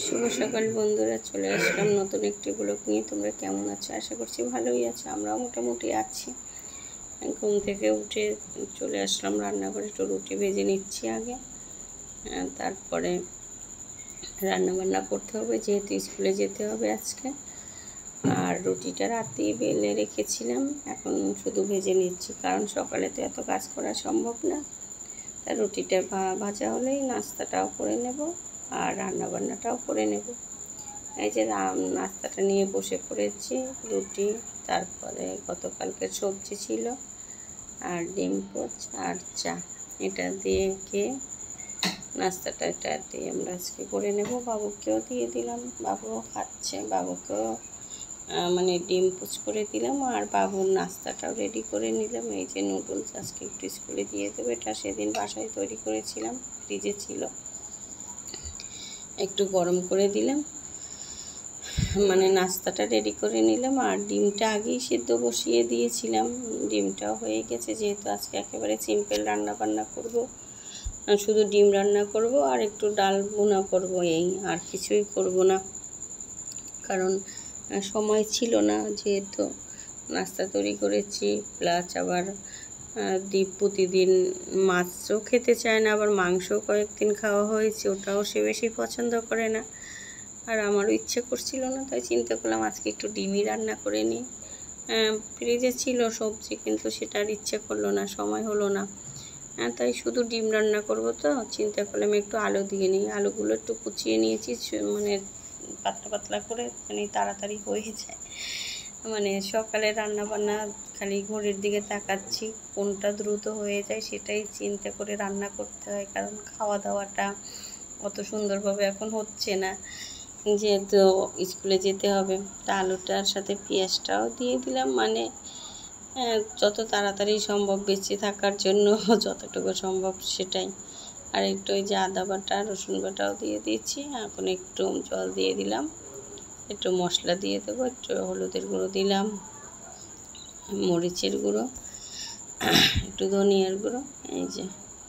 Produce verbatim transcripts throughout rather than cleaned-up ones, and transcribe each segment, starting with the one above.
শুভ সকাল বন্ধুরা, চলে আসলাম নতুন একটি ব্লগ নিয়ে। তোমরা কেমন আছো? আশা করছি ভালোই আছো। আমরাও মোটামুটি আছি। ঘুম থেকে উঠে চলে আসলাম রান্নাঘরে, একটু রুটি ভেজে নিচ্ছি আগে, তারপরে রান্না বান্না করতে হবে, যেহেতু স্কুলে যেতে হবে আজকে। আর রুটিটা রাতেই বেলে রেখেছিলাম, এখন শুধু ভেজে নিচ্ছি, কারণ সকালে তো এত কাজ করা সম্ভব না। তা রুটিটা ভাজা হলেই নাস্তাটাও করে নেব আর রান্নাবান্নাটাও করে নেব। এই যে নাস্তাটা নিয়ে বসে পড়েছি, রুটি, তারপরে গতকালকের সবজি ছিল আর ডিম পোচ আর চা, এটা দিয়ে খেয়ে নাস্তাটা এটা দিয়ে আমরা আজকে করে নেব। বাবুকেও দিয়ে দিলাম, বাবুও খাচ্ছে, বাবুকেও মানে ডিম পোচ করে দিলাম আর বাবুর নাস্তাটাও রেডি করে নিলাম। এই যে নুডলস আজকে একটু স্কুলে দিয়ে দেবো, এটা সেদিন বাসায় তৈরি করেছিলাম, ফ্রিজে ছিল, একটু গরম করে দিলাম, মানে নাস্তাটা রেডি করে নিলাম। আর ডিমটা আগেই সিদ্ধ বসিয়ে দিয়েছিলাম, ডিমটাও হয়ে গেছে। যেহেতু আজকে একেবারে সিম্পল রান্না বান্না করব, শুধু ডিম রান্না করব আর একটু ডাল ভুনা করব, এই আর কিছুই করব না, কারণ সময় ছিল না। যেহেতু নাস্তা তৈরি করেছি, প্লাস আবার দীপ প্রতিদিন মাছও খেতে চায় না, আবার মাংসও কয়েকদিন খাওয়া হয়েছে, ওটাও সে বেশি পছন্দ করে না, আর আমারও ইচ্ছে করছিল না। তাই চিন্তা করলাম আজকে একটু ডিমই রান্না করে নিই। ফ্রিজে ছিল সবজি, কিন্তু সেটা আর ইচ্ছে করলো না, সময় হলো না, তাই শুধু ডিম রান্না করব। তো চিন্তা করলাম একটু আলু দিয়ে নিই, আলুগুলো একটু কুচিয়ে নিয়েছি, মানে পাতলা পাতলা করে, মানে তাড়াতাড়ি হয়ে যায়। মানে সকালে রান্না বান্না খালি ঘড়ির দিকে তাকাচ্ছি, কোনটা দ্রুত হয়ে যায় সেটাই চিন্তা করে রান্না করতে হয়, কারণ খাওয়া দাওয়াটা অত সুন্দরভাবে এখন হচ্ছে না, যেহেতু স্কুলে যেতে হবে। তা আলুটার সাথে পেঁয়াজটাও দিয়ে দিলাম, মানে যত তাড়াতাড়ি সম্ভব বেঁচে থাকার জন্য যতটুকু সম্ভব সেটাই। আর একটু ওই যে আদা বাটা রসুন বাটাও দিয়ে দিয়েছি। এখন একটু জল দিয়ে দিলাম, একটু মশলা দিয়ে দেবো, একটু হলুদের গুঁড়ো দিলাম, মরিচের গুঁড়ো, একটু ধনিয়ার গুঁড়ো। এই যে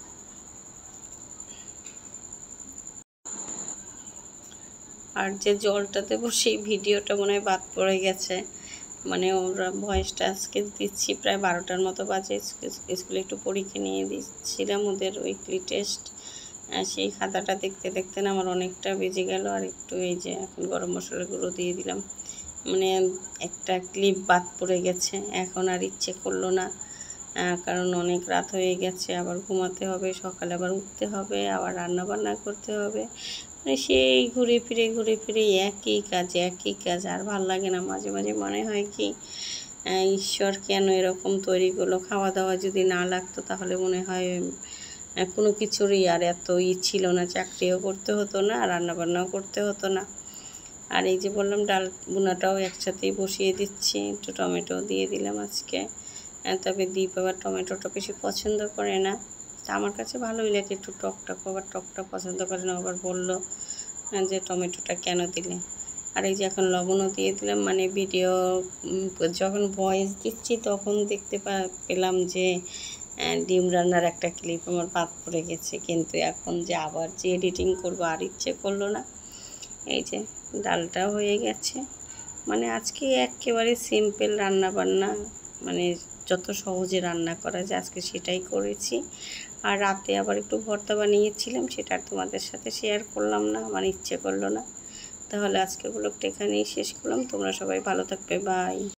আর যে জলটা দেবো সেই ভিডিওটা মনে হয় বাদ পড়ে গেছে, মানে ওরা ভয়েসটা আজকে দিচ্ছি প্রায় বারোটার মতো বাজে। স্কুলে একটু পরীক্ষা নিয়ে দিচ্ছিলাম, ওদের উইকলি টেস্ট, সেই খাতাটা দেখতে দেখতে না আমার অনেকটা বেজে গেল। আর একটু এই যে এখন গরম মশলা গুঁড়ো দিয়ে দিলাম, মানে একটা ক্লিপ বাদ পড়ে গেছে, এখন আর ইচ্ছে করলো না, কারণ অনেক রাত হয়ে গেছে, আবার ঘুমাতে হবে, সকালে আবার উঠতে হবে, আবার রান্না বান্না করতে হবে, মানে সেই ঘুরে ফিরে ঘুরে ফিরে একই কাজ একই কাজ, আর ভাল লাগে না। মাঝে মাঝে মনে হয় কি ঈশ্বর কেন এরকম তৈরি করলো, খাওয়া দাওয়া যদি না লাগতো তাহলে মনে হয় কোনো কিছুরই আর এত ই ছিল না, চাকরিও করতে হতো না, রান্নাবান্নাও করতে হতো না। আর এই যে বললাম ডাল ভুনাটাও একসাথেই বসিয়ে দিচ্ছি, একটু টমেটো দিয়ে দিলাম আজকে, তবে দীপ আবার টমেটোটা বেশি পছন্দ করে না, তা আমার কাছে ভালোই লাগে একটু টক টক, আবার টকটা পছন্দ করে না, আবার বললো যে টমেটোটা কেন দিলে। আর এই যে এখন লবণও দিয়ে দিলাম, মানে ভিডিও যখন ভয়েস দিচ্ছি তখন দেখতে পেলাম যে ডিম রান্নার একটা ক্লিপ আমার বাদ পড়ে গেছে, কিন্তু এখন যে আবার যে এডিটিং করবো আর ইচ্ছে করলো না। এই যে ডালটা হয়ে গেছে, মানে আজকে একেবারে সিম্পল রান্না বান্না, মানে যত সহজে রান্না করা যায় আজকে সেটাই করেছি। আর রাতে আবার একটু ভর্তা বানিয়েছিলাম, সেটা আর তোমাদের সাথে শেয়ার করলাম না, আমার ইচ্ছে করলো না। তাহলে আজকের ব্লগটা এখানেই শেষ করলাম। তোমরা সবাই ভালো থাকবে, বাই।